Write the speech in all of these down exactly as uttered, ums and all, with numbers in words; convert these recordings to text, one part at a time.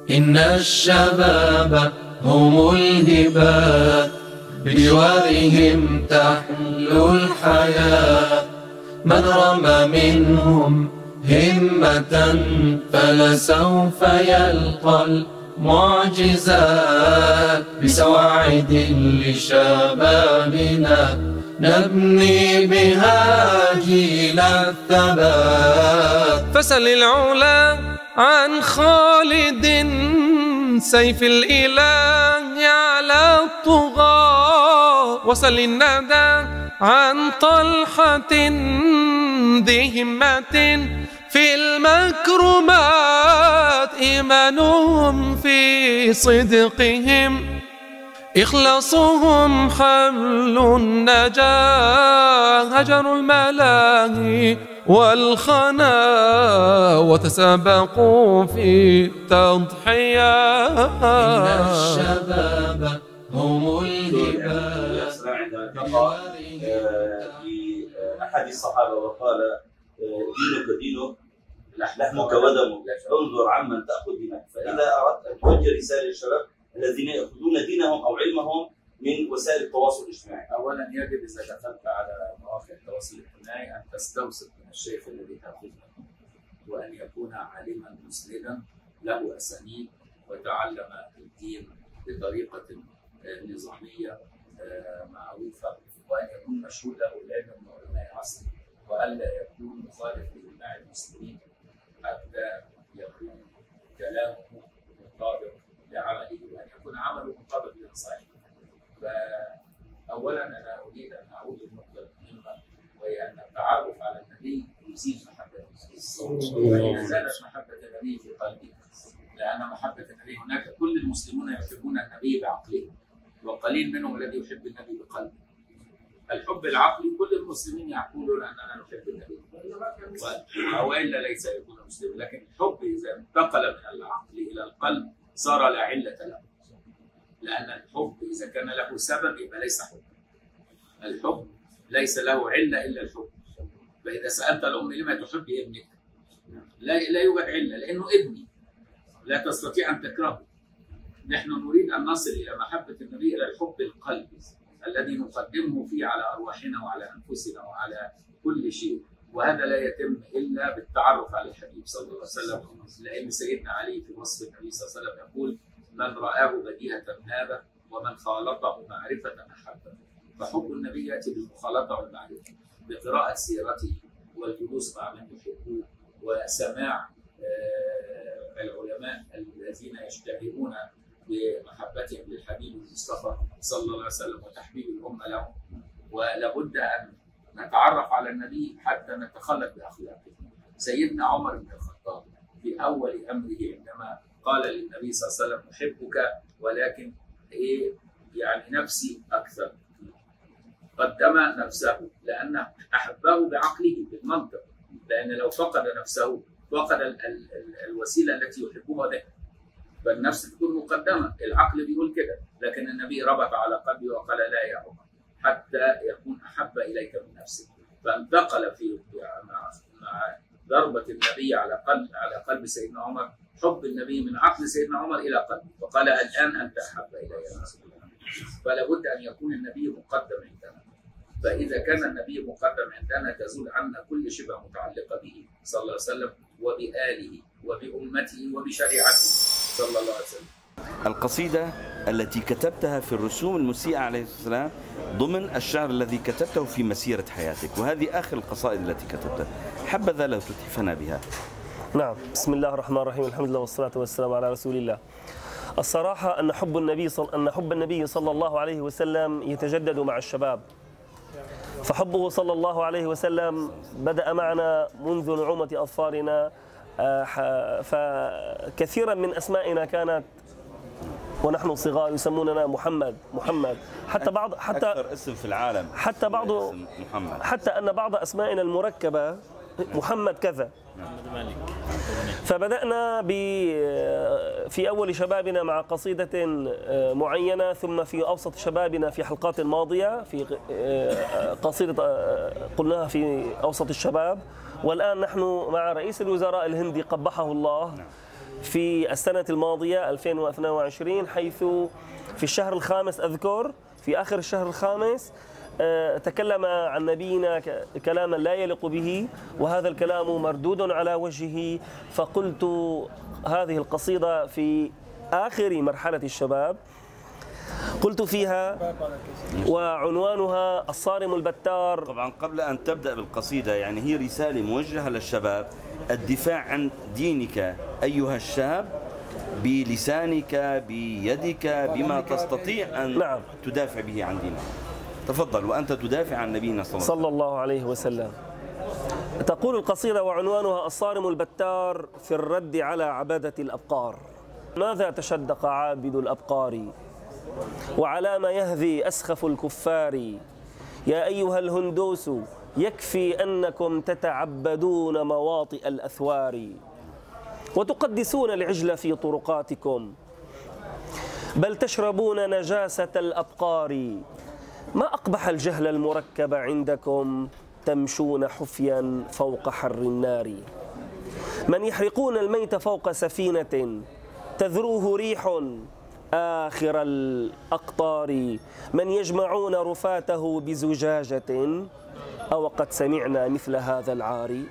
إن الشباب هم الهبات، بجوارهم تحلو الحياة. من رمى منهم همة فلسوف يلقى المعجزات. بسواعد لشبابنا نبني بها جيل الثبات. فسل العلا عن خالد سيف الإله على الطغاة، وسل الندى عن طلحة ذي همة في المكرمات. إيمانهم في صدقهم، إخلاصهم حمل النجاة. هجروا الملاهي والخنا وتسابقوا في التضحيات. إن الشباب هم الهبات. أحد الصحابة وقال دينك دينك لحمك ودمك، انظر عمن تأخذ دينك. فإذا أردت أن توجه رسالة للشباب الذين يأخذون دينهم أو علمهم من وسائل التواصل الاجتماعي. أولا يجب إذا دخلت على مواقع التواصل الاجتماعي أن تستوثق من الشيخ الذي تأخذ منه، وأن يكون عالما مسندا له أسانيد وتعلم الدين بطريقة نظامية معروفة، وأن يكون مشهود له العلم من علماء عصره، وألا يكون مخالف لإجماع المسلمين حتى يكون كلامه مطابق لعمله، وأن يكون عمله مطابق لنصائحه. فأولا أنا أريد أن أعود للنقطة المهمة، وهي أن التعرف على النبي يزيد محبة النبي، وإذا زادت محبة النبي في قلبي، لأن محبة النبي هناك كل المسلمون يحبون النبي بعقلهم، وقليل منهم الذي يحب النبي بقلبه. الحب العقلي كل المسلمين يقولون أننا نحب النبي، وإلا ليس يكون مسلم، لكن الحب إذا انتقل من العقل إلى القلب صار لا علة له، لأن الحب إذا كان له سبب يبقى ليس حب. الحب ليس له علة إلا الحب. فإذا سألت الأم لما تحب ابنك، لا لا يوجد علة، لأنه ابني لا تستطيع أن تكرهه. نحن نريد أن نصل إلى محبة النبي، إلى الحب القلبي الذي نقدمه فيه على أرواحنا وعلى أنفسنا وعلى كل شيء، وهذا لا يتم إلا بالتعرف على الحبيب صلى الله عليه وسلم. لأن سيدنا علي في وصف النبي صلى الله عليه وسلم يقول: من رآه بديهة هذا ومن خالطه معرفة أحبه. فحب النبي يأتي بالمخالطة والمعرفة، بقراءة سيرته والجلوس مع من يحبوه وسماع العلماء الذين يشتهرون بمحبتهم للحبيب المصطفى صلى الله عليه وسلم وتحبيب الأمة له. ولابد أن نتعرف على النبي حتى نتخلق بأخلاقه. سيدنا عمر بن الخطاب في أول أمره عندما قال للنبي صلى الله عليه وسلم: أحبك ولكن إيه يعني نفسي أكثر، قدم نفسه لأنه أحبه بعقله بالمنطق، لأن لو فقد نفسه فقد ال ال ال الوسيلة التي يحبها به، فالنفس تكون مقدمة. العقل بيقول كده، لكن النبي ربط على قلبه وقال: لا يا عمر، حتى يكون أحب إليك من نفسك. فانتقل في مع, مع ضربة النبي على قلب على قلب سيدنا عمر حب النبي من عقل سيدنا عمر إلى قلبه، وقال: الآن أنت أحب إلي يا رسول الله. فلا بد أن يكون النبي مقدم عندنا. فإذا كان النبي مقدم عندنا تزول عنا كل شبه متعلقة به صلى الله عليه وسلم وبآله وبأمته وبشريعته صلى الله عليه وسلم. القصيدة التي كتبتها في الرسوم المسيئة عليه السلام ضمن الشعر الذي كتبته في مسيرة حياتك، وهذه آخر القصائد التي كتبتها، حبذا لو تتحفنا بها. نعم، بسم الله الرحمن الرحيم، الحمد لله والصلاة والسلام على رسول الله. الصراحة أن حب النبي صل... أن حب النبي صلى الله عليه وسلم يتجدد مع الشباب، فحبه صلى الله عليه وسلم بدأ معنا منذ نعومة أظفارنا، فكثيرا من أسمائنا كانت ونحن صغار يسموننا محمد محمد، حتى بعض حتى أكثر اسم في العالم حتى بعض محمد، حتى أن بعض أسمائنا المركبة محمد كذا. فبدأنا في أول شبابنا مع قصيدة معينة، ثم في أوسط شبابنا في حلقات الماضية في قصيدة قلناها في أوسط الشباب، والآن نحن مع رئيس الوزراء الهندي قبحه الله في السنة الماضية ألفين واثنين وعشرين، حيث في الشهر الخامس أذكر في آخر الشهر الخامس تكلم عن نبينا كلاما لا يليق به، وهذا الكلام مردود على وجهه. فقلت هذه القصيدة في آخر مرحلة الشباب، قلت فيها وعنوانها الصارم البتار. طبعا قبل أن تبدأ بالقصيدة، يعني هي رسالة موجهة للشباب، الدفاع عن دينك أيها الشاب بلسانك بيدك بما تستطيع أن نعم. تدافع به عن دينك. تفضل وأنت تدافع عن نبينا صلى الله عليه وسلم. صلى الله عليه وسلم. تقول القصيدة وعنوانها الصارم البتار في الرد على عبادة الأبقار. ماذا تشدق عابد الأبقار وعلى ما يهذي أسخف الكفار؟ يا أيها الهندوس يكفي أنكم تتعبدون مواطئ الأثوار وتقدسون العجل في طرقاتكم، بل تشربون نجاسة الأبقار. ما أقبح الجهل المركب عندكم، تمشون حفيا فوق حر النار. من يحرقون الميت فوق سفينة تذروه ريح آخر الأقطار، من يجمعون رفاته بزجاجة، أو قد سمعنا مثل هذا العار.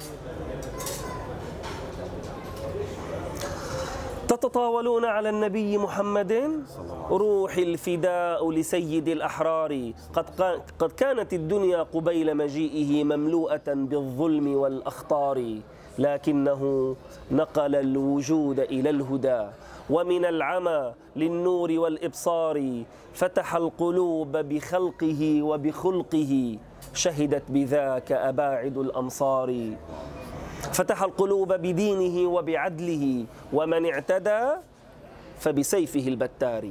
تتطاولون على النبي محمد روح الفداء لسيد الأحرار. قد, قد كانت الدنيا قبيل مجيئه مملوءة بالظلم والأخطار، لكنه نقل الوجود إلى الهدى، ومن العمى للنور والإبصار. فتح القلوب بخلقه وبخلقه، شهدت بذاك أباعد الأمصار. فتح القلوب بدينه وبعدله، ومن اعتدى فبسيفه البتار.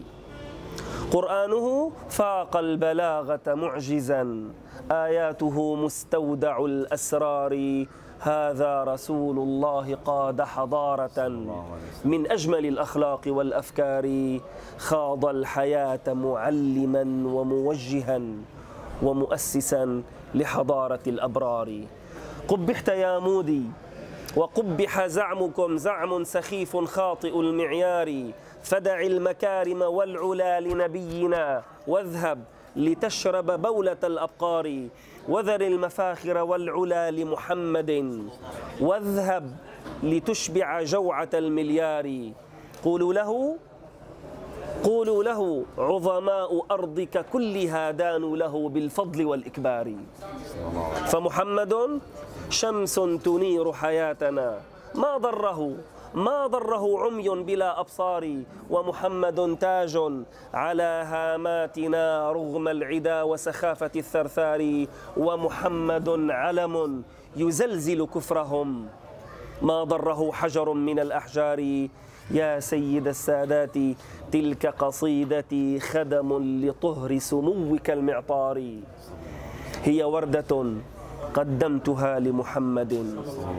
قرآنه فاق البلاغة معجزا، آياته مستودع الأسرار. هذا رسول الله قاد حضارة من أجمل الأخلاق والأفكار. خاض الحياة معلما وموجها ومؤسسا لحضارة الأبرار. قبحت يا مودي وقبح زعمكم، زعم سخيف خاطئ المعيار. فدع المكارم والعلا لنبينا، واذهب لتشرب بولة الأبقار. وذر المفاخر والعلا لمحمد، واذهب لتشبع جوعة المليار. قولوا له قولوا له عظماء أرضك كلها دانوا له بالفضل والإكبار. فمحمد شمس تنير حياتنا، ما ضره ما ضره عمي بلا أبصار. ومحمد تاج على هاماتنا رغم العدا وسخافة الثرثار. ومحمد علم يزلزل كفرهم، ما ضره حجر من الأحجار. يا سيد السادات تلك قصيدتي خدم لطهر سموك المعطار. هي وردة قدمتها لمحمد،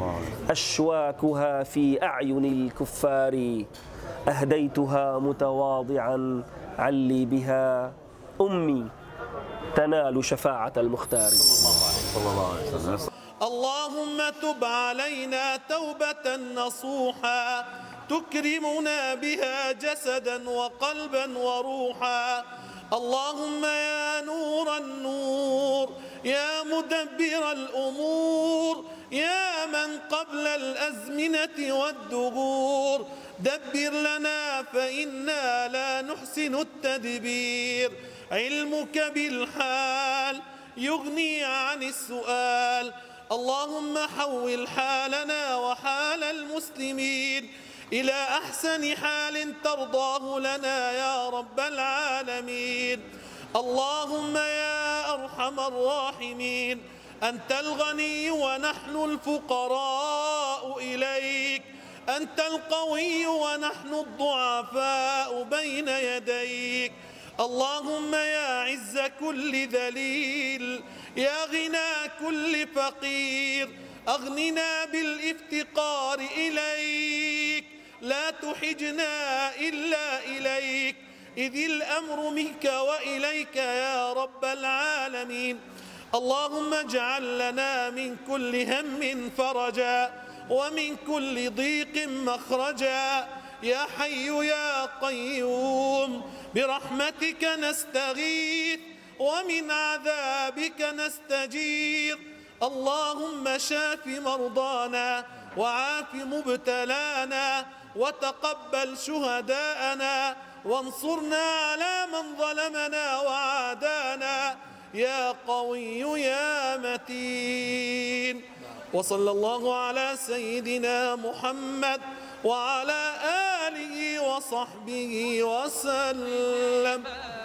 أشواكها في أعين الكفار. أهديتها متواضعا علي بها أمي تنال شفاعة المختار. صلى الله عليه وسلم. اللهم تب علينا توبة نصوحا، تكرمنا بها جسدا وقلبا وروحا. اللهم يا نور النور، يا مدبر الأمور، يا من قبل الأزمنة والدهور، دبر لنا فإنا لا نحسن التدبير. علمك بالحال يغني عن السؤال. اللهم حول حالنا وحال المسلمين إلى أحسن حال ترضاه لنا يا رب العالمين. اللهم يا أرحم الراحمين، أنت الغني ونحن الفقراء إليك، أنت القوي ونحن الضعفاء بين يديك. اللهم يا عز كل ذليل، يا غنى كل فقير، أغننا بالافتقار إليك، لا تحجنا إلا إليك، إذ الأمر منك وإليك يا رب العالمين. اللهم اجعل لنا من كل هم فرجا، ومن كل ضيق مخرجا يا حي يا قيوم برحمتك نستغيث ومن عذابك نستجير. اللهم شاف مرضانا وعاف مبتلانا وتقبل شهداءنا وانصرنا على من ظلمنا وعادانا يا قوي يا متين. وصلى الله على سيدنا محمد وعلى آله وصحبه وسلم.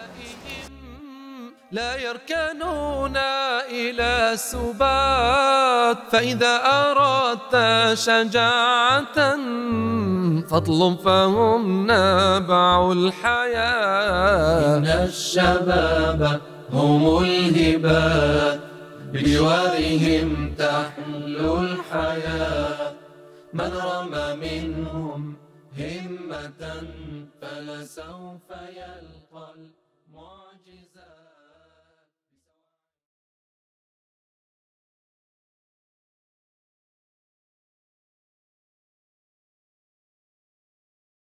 لا يركنون إلى السبات، فإذا أردت شجاعة فاطلب فهم نبع الحياة. إن الشباب هم الهبات، بجوارهم تحلو الحياة. من رمى منهم همة فلسوف يلقى المعجزات.